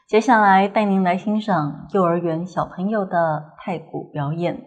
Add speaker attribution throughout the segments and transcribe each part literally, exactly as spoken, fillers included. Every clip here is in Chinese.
Speaker 1: 接下来带您来欣赏幼儿园小朋友的太鼓表演。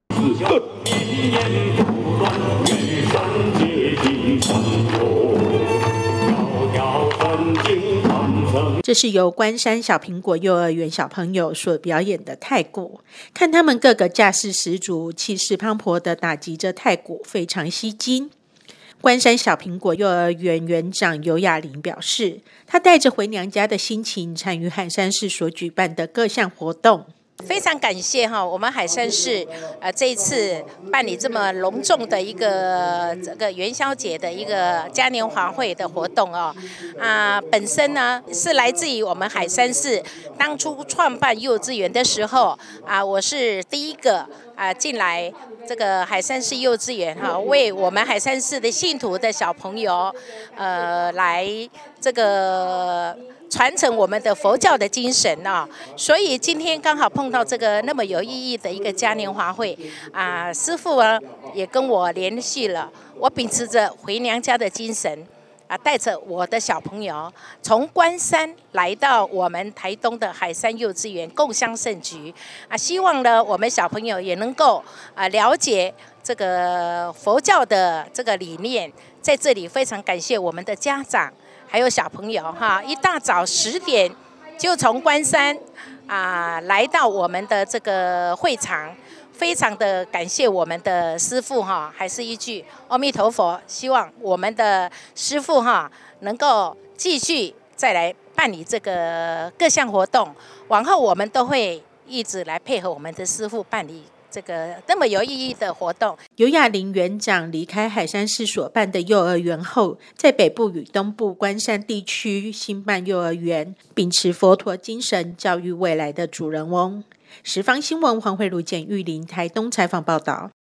Speaker 2: 这是由关山小苹果幼儿园小朋友所表演的太鼓，看他们个个架势十足、气势磅礴地打击着太鼓，非常吸睛。关山小苹果幼儿园园长尤雅玲表示，她带着回娘家的心情参与海山市所举办的各项活动。
Speaker 3: 非常感谢哈，我们海山市呃这一次办理这么隆重的一个这个元宵节的一个嘉年华会的活动哦，啊，本身呢是来自于我们海山市当初创办幼稚园的时候啊，我是第一个啊进来这个海山市幼稚园哈，为我们海山市的信徒的小朋友呃来这个。传承我们的佛教的精神啊，所以今天刚好碰到这个那么有意义的一个嘉年华会啊，师父啊也跟我联系了，我秉持着回娘家的精神啊，带着我的小朋友从关山来到我们台东的海山幼稚园共襄盛举啊，希望呢我们小朋友也能够啊了解这个佛教的这个理念，在这里非常感谢我们的家长。还有小朋友哈，一大早十点就从关山啊来到我们的这个会场，非常的感谢我们的师父哈，还是一句阿弥陀佛，希望我们的师父哈能够继续再来办理这个各项活动，往后我们都会一直来配合我们的师父办理。这个那么有意义的活动，
Speaker 2: 尤雅玲园长离开海山市所办的幼儿园后，在北部与东部关山地区新办幼儿园，秉持佛陀精神，教育未来的主人翁。十方新闻黄慧茹、简玉玲台东采访报道。